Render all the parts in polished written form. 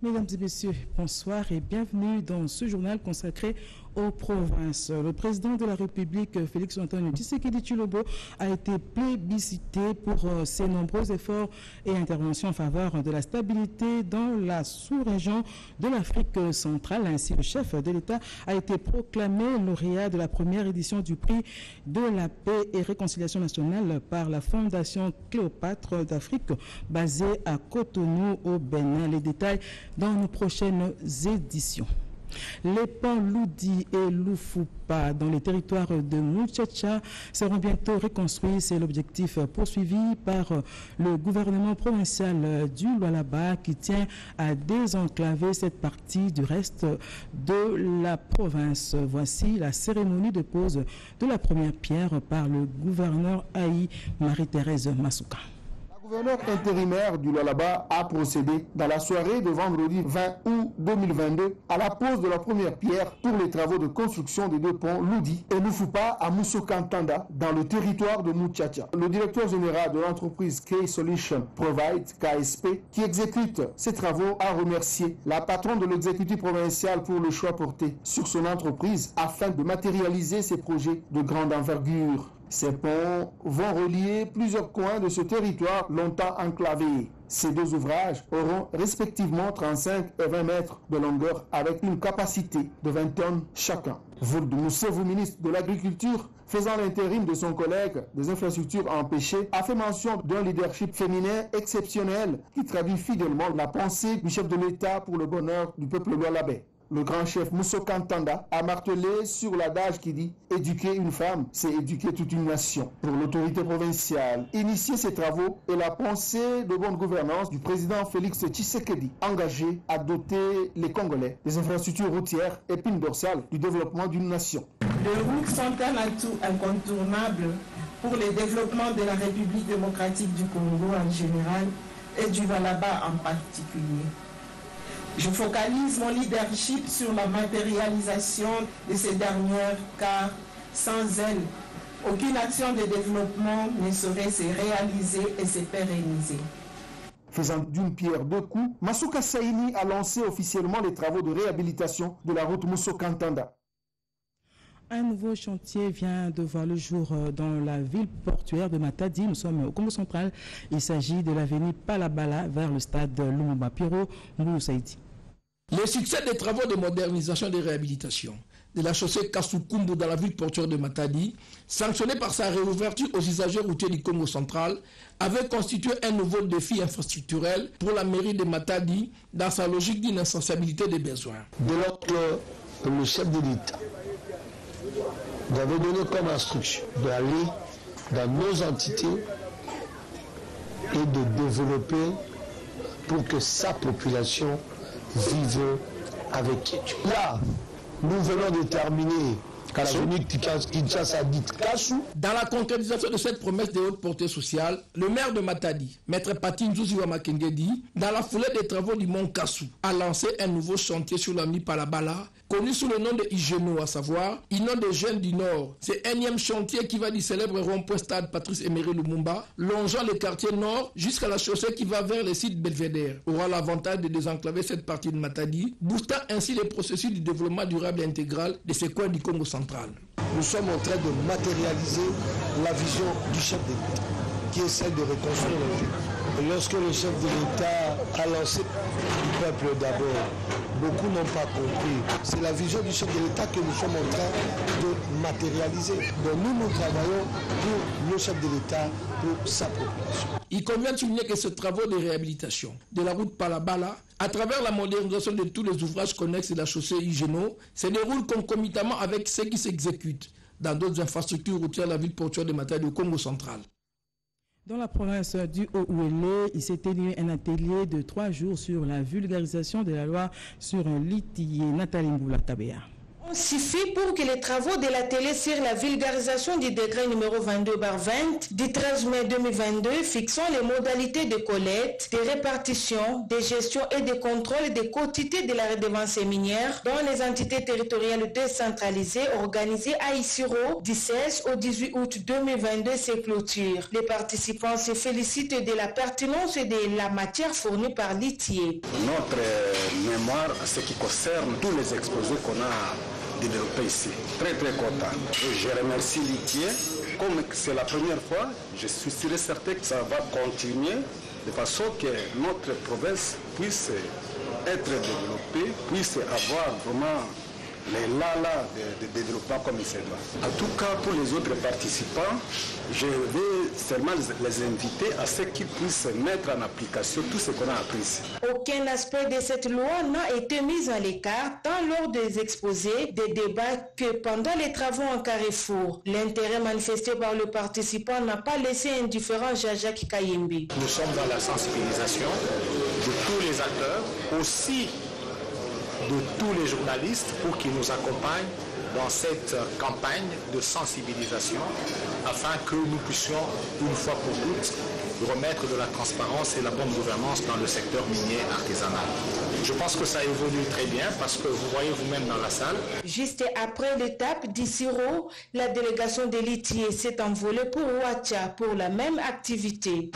Mesdames et messieurs, bonsoir et bienvenue dans ce journal consacré aux provinces. Le président de la République, Félix Antoine Tshisekedi Tshilombo, a été plébiscité pour ses nombreux efforts et interventions en faveur de la stabilité dans la sous-région de l'Afrique centrale. Ainsi, le chef de l'État a été proclamé lauréat de la première édition du prix de la paix et réconciliation nationale par la Fondation Cléopâtre d'Afrique, basée à Cotonou au Bénin. Les détails dans nos prochaines éditions. Les ponts Loudi et Lufupa dans les territoires de Muchacha seront bientôt reconstruits. C'est l'objectif poursuivi par le gouvernement provincial du Lualaba qui tient à désenclaver cette partie du reste de la province. Voici la cérémonie de pose de la première pierre par le gouverneur Haï Marie-Thérèse Masuka. Le gouverneur intérimaire du Lualaba a procédé dans la soirée de vendredi 20 août 2022 à la pose de la première pierre pour les travaux de construction des deux ponts Loudi et Lufupa à Musokantanda dans le territoire de Muchacha. Le directeur général de l'entreprise K-Solution Provide, KSP, qui exécute ces travaux, a remercié la patronne de l'exécutif provincial pour le choix porté sur son entreprise afin de matérialiser ces projets de grande envergure. Ces ponts vont relier plusieurs coins de ce territoire longtemps enclavé. Ces deux ouvrages auront respectivement 35 et 20 mètres de longueur avec une capacité de 20 tonnes chacun. Vould Moussevu, ministre de l'Agriculture, faisant l'intérim de son collègue des infrastructures empêchées, a fait mention d'un leadership féminin exceptionnel qui traduit fidèlement la pensée du chef de l'État pour le bonheur du peuple lualabais. Le grand chef Musokantanda a martelé sur l'adage qui dit « Éduquer une femme, c'est éduquer toute une nation ». Pour l'autorité provinciale, initier ces travaux est la pensée de bonne gouvernance du président Félix Tshisekedi, engagé à doter les Congolais des infrastructures routières, épine dorsale du développement d'une nation. Les routes sont un atout incontournable pour le développement de la République démocratique du Congo en général et du Lualaba en particulier. Je focalise mon leadership sur la matérialisation de ces dernières, car sans elles, aucune action de développement ne saurait se réaliser et se pérenniser. Faisant d'une pierre deux coups, Masuka Saini a lancé officiellement les travaux de réhabilitation de la route Musokantanda. Un nouveau chantier vient de voir le jour dans la ville portuaire de Matadi. Nous sommes au Congo central. Il s'agit de l'avenue Palabala vers le stade Lumumba. Piro Mouloussaïdi. Le succès des travaux de modernisation et de réhabilitation de la chaussée Kasukumbu dans la ville portuaire de Matadi, sanctionné par sa réouverture aux usagers routiers du Congo central, avait constitué un nouveau défi infrastructurel pour la mairie de Matadi dans sa logique d'une insensibilité des besoins. Dès lors que le chef de l'État nous avait donné comme instruction d'aller dans nos entités et de développer pour que sa population vive avec quiétude. Là, nous venons de terminer dans la concrétisation de cette promesse de haute portée sociale, le maire de Matadi, Maître Pati Nzuzi Wamakengedi, dans la foulée des travaux du Mont Kassou, a lancé un nouveau chantier sur l'avenue Palabala, connu sous le nom de Igeno, à savoir Union des Jeunes du Nord. C'est un énième chantier qui va du célèbre rond-point stade Patrice Emery Lumumba, longeant le quartier nord jusqu'à la chaussée qui va vers le site Belvédère, aura l'avantage de désenclaver cette partie de Matadi, boostant ainsi les processus du développement durable et intégral de ces coins du Congo central. Nous sommes en train de matérialiser la vision du chef de l'État, qui est celle de reconstruire la ville. Et lorsque le chef de l'État a lancé le peuple d'abord, beaucoup n'ont pas compris. C'est la vision du chef de l'État que nous sommes en train de matérialiser. Donc nous travaillons pour le chef de l'État, pour sa population. Il convient de souligner que ce travaux de réhabilitation de la route Palabala, à travers la modernisation de tous les ouvrages connexes de la chaussée Igeno, se déroule concomitamment avec ce qui s'exécute dans d'autres infrastructures routières de la ville portuaire de Matadi au Congo central. Dans la province du Haut-Ouélé, il s'est tenu un atelier de 3 jours sur la vulgarisation de la loi sur un litier. Nathalie Mboula Tabea. On suffit pour que les travaux de l'atelier sur la vulgarisation du décret numéro 22/20 du 13 mai 2022 fixant les modalités de collecte, de répartition, de gestion et de contrôle des quotités de la redevance minière dans les entités territoriales décentralisées organisées à Isiro du 16 au 18 août 2022 se clôture. Les participants se félicitent de la pertinence de la matière fournie par l'ITIE. Notre mémoire à ce qui concerne tous les exposés qu'on a développés ici. Très très content. Et je remercie l'ITIE. Comme c'est la première fois, je suis certain que ça va continuer de façon que notre province puisse être développée, puisse avoir vraiment les là de développement comme il se doit. En tout cas, pour les autres participants, je vais seulement les inviter à ce qu'ils puissent mettre en application tout ce qu'on a appris. Aucun aspect de cette loi n'a été mis à l'écart, tant lors des exposés, des débats que pendant les travaux en Carrefour. L'intérêt manifesté par le participant n'a pas laissé indifférent Jacques Kayembe. Nous sommes dans la sensibilisation de tous les acteurs, aussi de tous les journalistes pour qu'ils nous accompagnent dans cette campagne de sensibilisation afin que nous puissions, une fois pour toutes, remettre de la transparence et la bonne gouvernance dans le secteur minier artisanal. Je pense que ça évolue très bien parce que vous voyez vous-même dans la salle. Juste après l'étape d'Issiro, la délégation de l'ITIE s'est envolée pour Ouacha pour la même activité.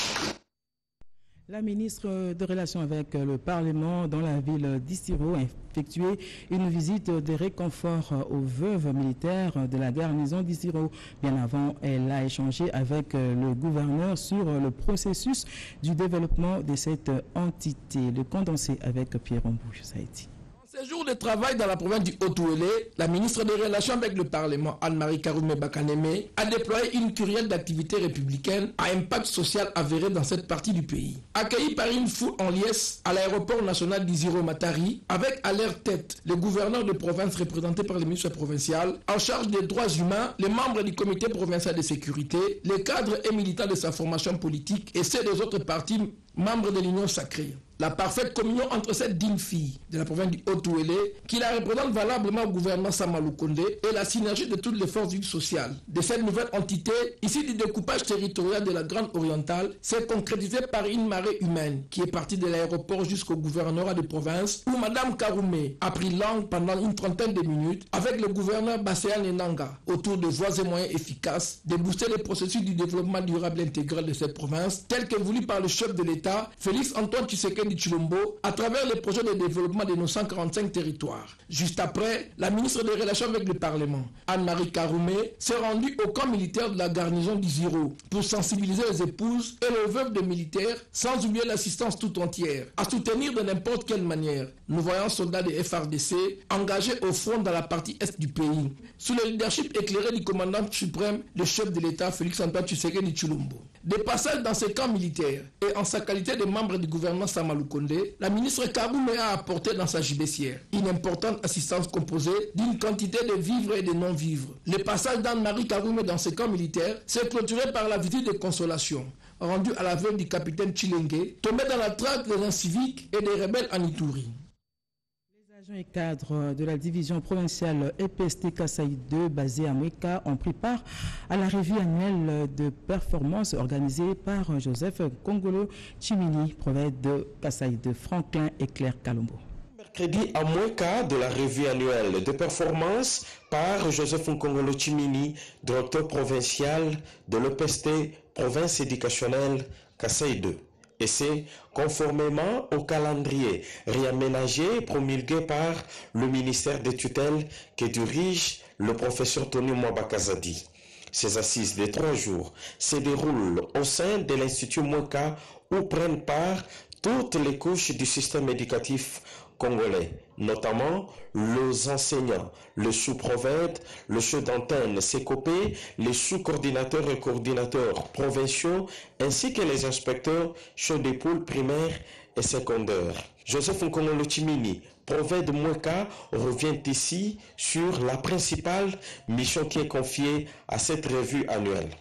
La ministre des Relations avec le Parlement dans la ville d'Issiro a effectué une visite de réconfort aux veuves militaires de la garnison d'Issiro. Bien avant, elle a échangé avec le gouverneur sur le processus du développement de cette entité. Le condensé avec Pierre Ombouche, ça a été. Séjour de travail dans la province du Haut-Ouélé, la ministre des Relations avec le Parlement, Anne-Marie Karoumé Bakaneme, a déployé une kyrielle d'activités républicaines à impact social avéré dans cette partie du pays. Accueilli par une foule en liesse à l'aéroport national d'Isiro-Matari, avec à leur tête le gouverneur de province représenté par le ministre provincial, en charge des droits humains, les membres du comité provincial de sécurité, les cadres et militants de sa formation politique et ceux des autres partis membres de l'Union sacrée. La parfaite communion entre cette digne fille de la province du Haut-Ouélé, qui la représente valablement au gouvernement Sama Lukonde, et la synergie de toutes les forces vives sociales de cette nouvelle entité, ici du découpage territorial de la Grande Orientale, s'est concrétisée par une marée humaine qui est partie de l'aéroport jusqu'au gouvernorat de province, où Mme Karoumé a pris langue pendant une trentaine de minutes avec le gouverneur Basséan Nenanga, autour de voies et moyens efficaces de booster le processus du développement durable intégral de cette province, tel que voulu par le chef de l'État, Félix Antoine Tshisekedi Tshilombo, à travers les projets de développement de nos 145 territoires. Juste après, la ministre des Relations avec le Parlement, Anne-Marie Karoumé, s'est rendue au camp militaire de la garnison d'Isiro pour sensibiliser les épouses et les veuves de militaires, sans oublier l'assistance tout entière, à soutenir de n'importe quelle manière nos voyants soldats de FARDC engagés au front dans la partie est du pays, sous le leadership éclairé du commandant suprême, le chef de l'État, Félix Antoine Tshisekedi Tshilombo. Des passages dans ces camps militaires et en sa qualité de membre du gouvernement Sama Lukonde, la ministre Karoumé a apporté dans sa gibecière une importante assistance composée d'une quantité de vivres et de non-vivres. Le passage d'Anne-Marie Karoumé dans ces camps militaires s'est clôturé par la visite de consolation rendue à la veuve du capitaine Chilengue, tombé dans la traque des inciviques et des rebelles en Ituri. Les agents et cadres de la division provinciale EPST Kasaï 2 basée à Mweka ont pris part à la revue annuelle de performance organisée par Joseph Kongolo Chimini, prophète de Kasaï 2, Franklin et Claire Kalombo. Mercredi à Mweka de la revue annuelle de performance par Joseph Nkongolo Chimini, directeur provincial de l'EPST province éducationnelle Kasaï 2. Et c'est conformément au calendrier réaménagé et promulgué par le ministère des tutelles que dirige le professeur Tony Mwabakazadi. Ces assises de 3 jours se déroulent au sein de l'Institut Mweka où prennent part toutes les couches du système éducatif congolais, notamment les enseignants, le sous-prophète, le chef d'antenne CECOP, les sous-coordinateurs et coordinateurs provinciaux, ainsi que les inspecteurs chefs des pôles primaires et secondaires. Joseph Nkongolo Chimini, prophète de Mweka, revient ici sur la principale mission qui est confiée à cette revue annuelle.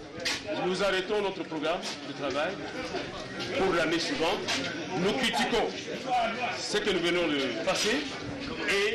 Nous arrêtons notre programme de travail pour l'année suivante. Nous critiquons ce que nous venons de passer et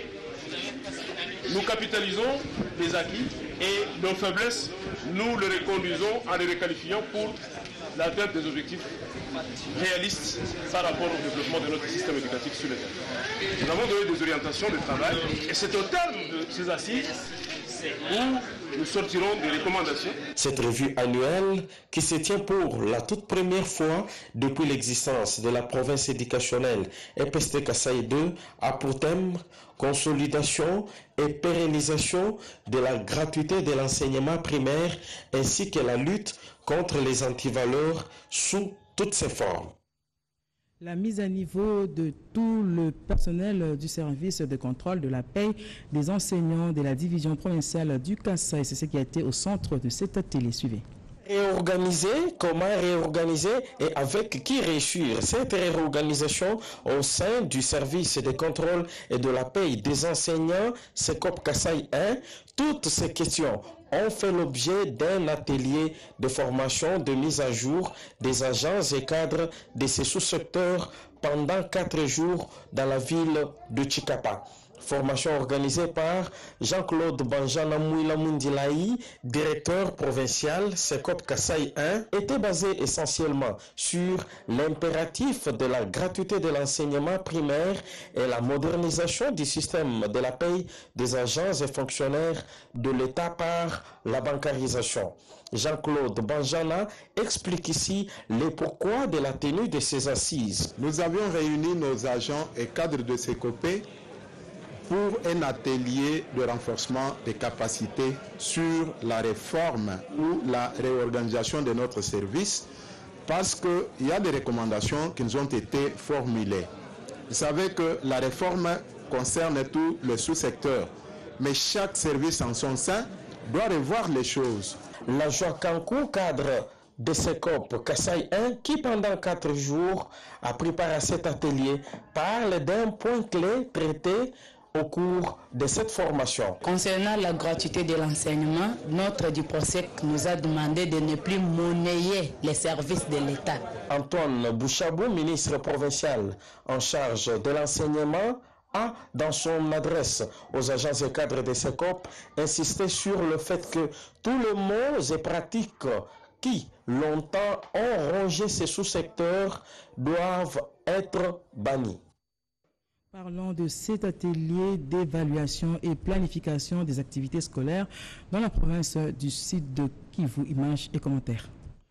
nous capitalisons les acquis et nos faiblesses, nous les reconduisons en les requalifiant pour l'atteinte des objectifs réalistes par rapport au développement de notre système éducatif sur le terrain. Nous avons donné des orientations de travail et c'est au terme de ces assises où nous sortirons des recommandations. Cette revue annuelle, qui se tient pour la toute première fois depuis l'existence de la province éducationnelle EPST Kasaï 2, a pour thème consolidation et pérennisation de la gratuité de l'enseignement primaire ainsi que la lutte contre les antivaleurs sous toutes ses formes. La mise à niveau de tout le personnel du service de contrôle de la paie des enseignants de la division provinciale du Kasaï, c'est ce qui a été au centre de cet atelier. Suivez. Réorganiser, comment réorganiser et avec qui réussir cette réorganisation au sein du service de contrôle et de la paie des enseignants SECOP Kasaï 1, toutes ces questions ont fait l'objet d'un atelier de formation de mise à jour des agents et cadres de ces sous-secteurs pendant 4 jours dans la ville de Chikapa. Formation organisée par Jean-Claude Banjana Mouila Mundilaï, directeur provincial SECOP Kasaï 1, était basée essentiellement sur l'impératif de la gratuité de l'enseignement primaire et la modernisation du système de la paie des agents et fonctionnaires de l'État par la bancarisation. Jean-Claude Banjana explique ici le pourquoi de la tenue de ces assises. Nous avions réuni nos agents et cadres de SECOP pour un atelier de renforcement des capacités sur la réforme ou la réorganisation de notre service parce qu'il y a des recommandations qui nous ont été formulées. Vous savez que la réforme concerne tous les sous-secteurs, mais chaque service en son sein doit revoir les choses. La joie Kankou, cadre de SECOP Kasaï 1, qui pendant 4 jours a préparé cet atelier, parle d'un point clé traité au cours de cette formation. Concernant la gratuité de l'enseignement, notre DUPROSEC nous a demandé de ne plus monnayer les services de l'État. Antoine Bouchabou, ministre provincial en charge de l'enseignement, a, dans son adresse aux agents et cadres de SECOP, insisté sur le fait que tous les mots et pratiques qui longtemps ont rongé ces sous-secteurs doivent être bannis. Parlons de cet atelier d'évaluation et planification des activités scolaires dans la province du Sud de Kivu. Images et commentaires.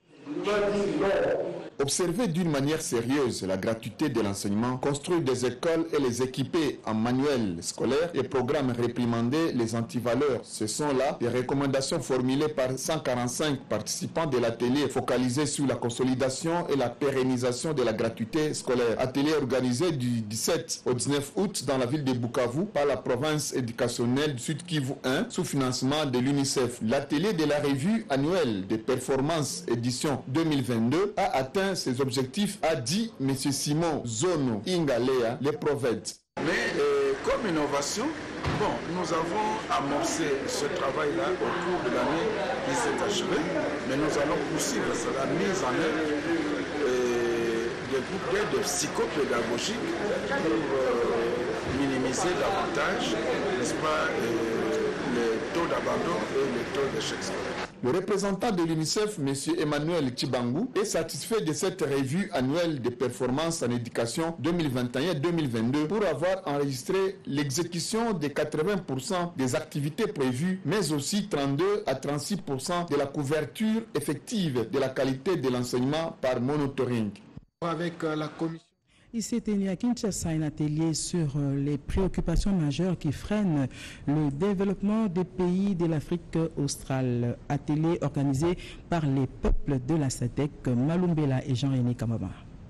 Observer d'une manière sérieuse la gratuité de l'enseignement, construire des écoles et les équiper en manuels scolaires et programmes réprimander les antivaleurs. Ce sont là des recommandations formulées par 145 participants de l'atelier focalisé sur la consolidation et la pérennisation de la gratuité scolaire. Atelier organisé du 17 au 19 août dans la ville de Bukavu par la province éducationnelle du Sud Kivu 1 sous financement de l'UNICEF. L'atelier de la revue annuelle des performances édition 2022 a atteint ses objectifs, a dit M. Simon Zono Ingalea, le prophète. Mais comme innovation, nous avons amorcé ce travail-là au cours de l'année qui s'est achevée, mais nous allons poursuivre la mise en œuvre des groupes d'aide psychopédagogiques pour minimiser davantage, n'est-ce pas, les taux d'abandon et les taux d'échec scolaire. Le représentant de l'UNICEF, M. Emmanuel Chibangu, est satisfait de cette revue annuelle des performances en éducation 2021-2022 pour avoir enregistré l'exécution de 80% des activités prévues, mais aussi 32 à 36% de la couverture effective de la qualité de l'enseignement par monitoring. Avec la commission. Il s'est tenu à Kinshasa un atelier sur les préoccupations majeures qui freinent le développement des pays de l'Afrique australe. Atelier organisé par les peuples de la SADC, Malumbela et Jean-René Kamama.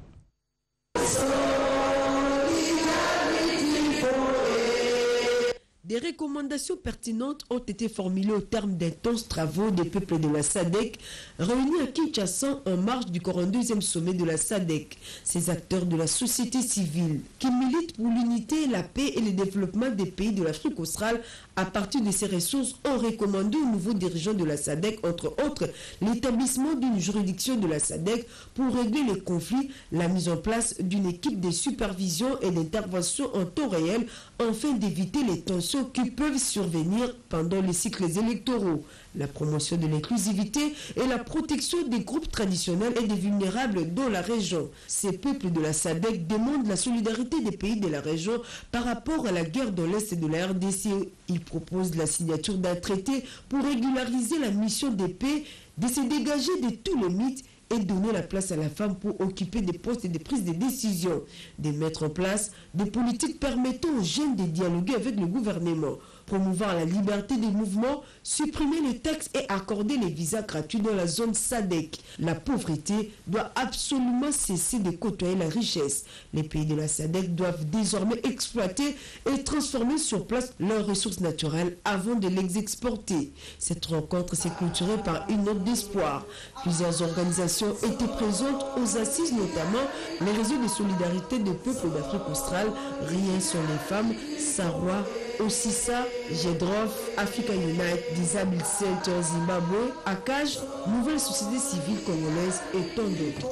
Des recommandations pertinentes ont été formulées au terme d'intenses travaux des peuples de la SADC réunis à Kinshasa en marge du 42e sommet de la SADC. Ces acteurs de la société civile qui militent pour l'unité, la paix et le développement des pays de l'Afrique australe à partir de ces ressources ont recommandé aux nouveaux dirigeants de la SADC, entre autres, l'établissement d'une juridiction de la SADC pour régler les conflits, la mise en place d'une équipe de supervision et d'intervention en temps réel afin d'éviter les tensions malversations qui peuvent survenir pendant les cycles électoraux, la promotion de l'inclusivité et la protection des groupes traditionnels et des vulnérables dans la région. Ces peuples de la SADC demandent la solidarité des pays de la région par rapport à la guerre dans l'Est de la RDC. Ils proposent la signature d'un traité pour régulariser la mission des paix, de se dégager de tous les mythes et donner la place à la femme pour occuper des postes de prise de décision, de mettre en place des politiques permettant aux jeunes de dialoguer avec le gouvernement, promouvoir la liberté des mouvements, supprimer les taxes et accorder les visas gratuits dans la zone SADC. La pauvreté doit absolument cesser de côtoyer la richesse. Les pays de la SADC doivent désormais exploiter et transformer sur place leurs ressources naturelles avant de les exporter. Cette rencontre s'est clôturée par une note d'espoir. Plusieurs organisations étaient présentes aux assises, notamment les réseaux de solidarité des peuples d'Afrique australe, Rien sur les femmes, Sarwa, Ossissa, Jedrof, Africa Unite, Disable Center Zimbabwe, ACAJ, Nouvelle Société Civile Congolaise et tant d'autres.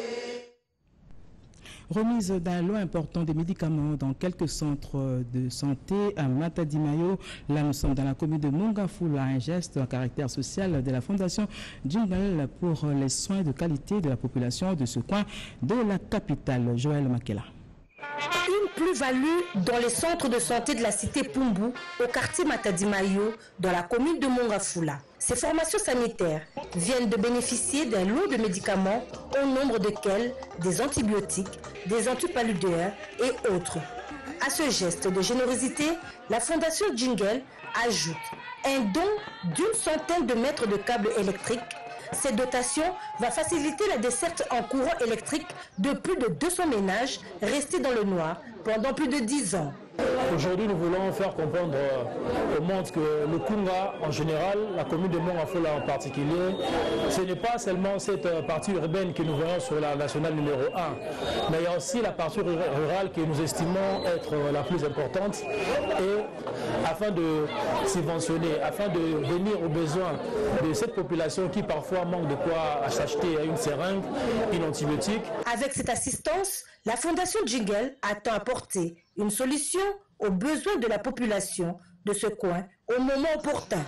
Remise d'un lot important de médicaments dans quelques centres de santé à Matadi-Mayo. Là, nous sommes dans la commune de Mongafula, un geste à caractère social de la Fondation Djingel pour les soins de qualité de la population de ce coin de la capitale. Joël Makela. Une plus-value dans les centres de santé de la cité Pumbu, au quartier Matadi-Mayo, dans la commune de Mongafula. Ces formations sanitaires viennent de bénéficier d'un lot de médicaments, au nombre desquels des antibiotiques, des antipaludéens et autres. À ce geste de générosité, la Fondation Djingel ajoute un don d'une centaine de mètres de câbles électriques. Cette dotation va faciliter la desserte en courant électrique de plus de 200 ménages restés dans le noir pendant plus de 10 ans. Aujourd'hui, nous voulons faire comprendre au monde que le Kunga en général, la commune de Mongafula en particulier, ce n'est pas seulement cette partie urbaine que nous voyons sur la nationale numéro 1, mais il y a aussi la partie rurale que nous estimons être la plus importante. Et afin de subventionner, afin de venir aux besoins de cette population qui parfois manque de quoi s'acheter une seringue, une antibiotique. Avec cette assistance, la Fondation Djingel attend apporter une solution aux besoins de la population de ce coin au moment opportun.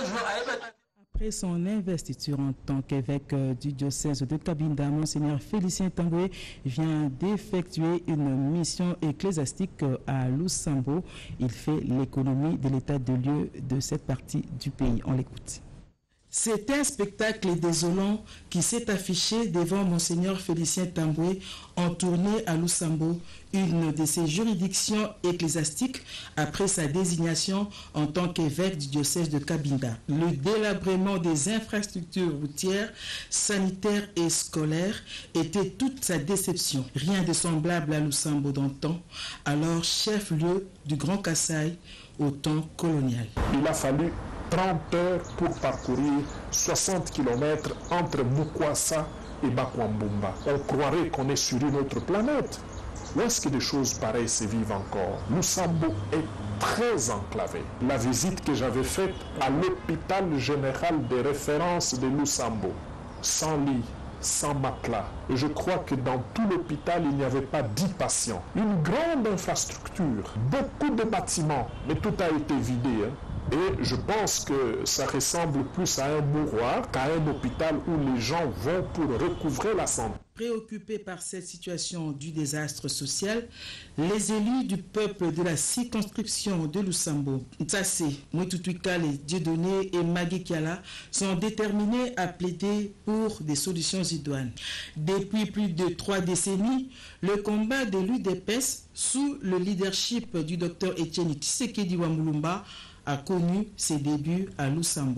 Après son investiture en tant qu'évêque du diocèse de Cabinda, Monseigneur Félicien Tamboué vient d'effectuer une mission ecclésiastique à Lusambo. Il fait l'économie de l'état de lieu de cette partie du pays. On l'écoute. C'est un spectacle désolant qui s'est affiché devant Monseigneur Félicien Tamboué en tournée à Lusambo, une de ses juridictions ecclésiastiques après sa désignation en tant qu'évêque du diocèse de Cabinda. Le délabrement des infrastructures routières, sanitaires et scolaires était toute sa déception. Rien de semblable à Lusambo d'antan, alors chef-lieu du Grand Kasaï au temps colonial. Il a fallu 30 heures pour parcourir 60 km entre Mukwasa et Bakwambumba. On croirait qu'on est sur une autre planète. Où est-ce que des choses pareilles se vivent encore? Lusambo est très enclavé. La visite que j'avais faite à l'hôpital général de référence de Lusambo, sans lit, sans matelas. Et je crois que dans tout l'hôpital, il n'y avait pas 10 patients. Une grande infrastructure, beaucoup de bâtiments, mais tout a été vidé. Et je pense que ça ressemble plus à un mouroir qu'à un hôpital où les gens vont pour recouvrer la santé. Préoccupés par cette situation du désastre social, les élus du peuple de la circonscription de Lusambo, Ntsase, Mouetoutuikale, Dieudonné et Magui Kiala, sont déterminés à plaider pour des solutions idoines. Depuis plus de 3 décennies, le combat de l'UDPS, sous le leadership du docteur Etienne Tshisekedi Wamulumba, a connu ses débuts à Lusambo.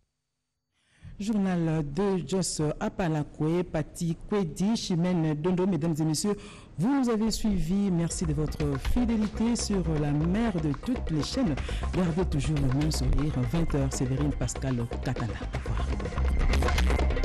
Journal de Jos Apalakwe, Pati Kwedi, Chimène Dondo, mesdames et messieurs, vous nous avez suivis. Merci de votre fidélité sur la mer de toutes les chaînes. Gardez toujours le même sourire. 20h, Séverine Pascal Katana. Au revoir.